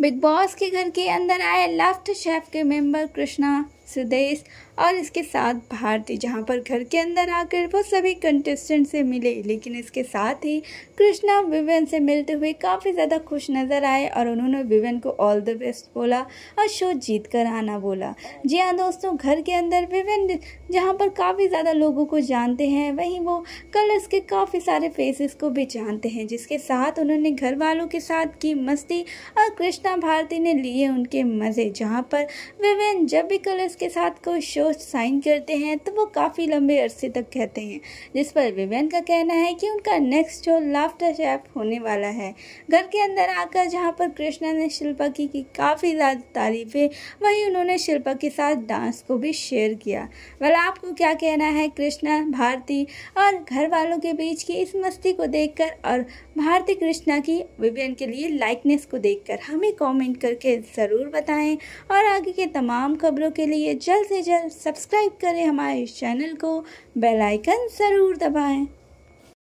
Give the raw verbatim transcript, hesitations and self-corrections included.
Big boss के घर के अंदर आए लाफ्टर शेफ के मेंबर कृष्णा, सुदेश और इसके साथ भारती, जहां पर घर के अंदर आकर वो सभी कंटेस्टेंट से मिले। लेकिन इसके साथ ही कृष्णा विवेन से मिलते हुए काफ़ी ज़्यादा खुश नज़र आए और उन्होंने विवेन को ऑल द बेस्ट बोला और शो जीत कर आना बोला। जी हाँ दोस्तों, घर के अंदर विवेन जहां पर काफ़ी ज़्यादा लोगों को जानते हैं, वहीं वो कलर्स के काफ़ी सारे फेसेस को भी जानते हैं, जिसके साथ उन्होंने घर वालों के साथ की मस्ती और कृष्णा भारती ने लिए उनके मज़े। जहाँ पर विवेन जब भी कलर्स के साथ कोई शो साइन करते हैं तो वो काफ़ी लंबे अरसे तक कहते हैं, जिस पर विवेन का कहना है कि उनका नेक्स्ट शो लाफ्टर शेफ होने वाला है। घर के अंदर आकर जहां पर कृष्णा ने शिल्पा की, की काफ़ी ज़्यादा तारीफ़ें, वहीं उन्होंने शिल्पा के साथ डांस को भी शेयर किया। वेल, आपको क्या कहना है कृष्णा, भारती और घर वालों के बीच की इस मस्ती को देखकर और भारती कृष्णा की विवेन के लिए लाइकनेस को देखकर? हमें कमेंट करके ज़रूर बताएं और आगे के तमाम खबरों के लिए जल्द से जल्द सब्सक्राइब करें हमारे इस चैनल को, बेल आइकन ज़रूर दबाएं।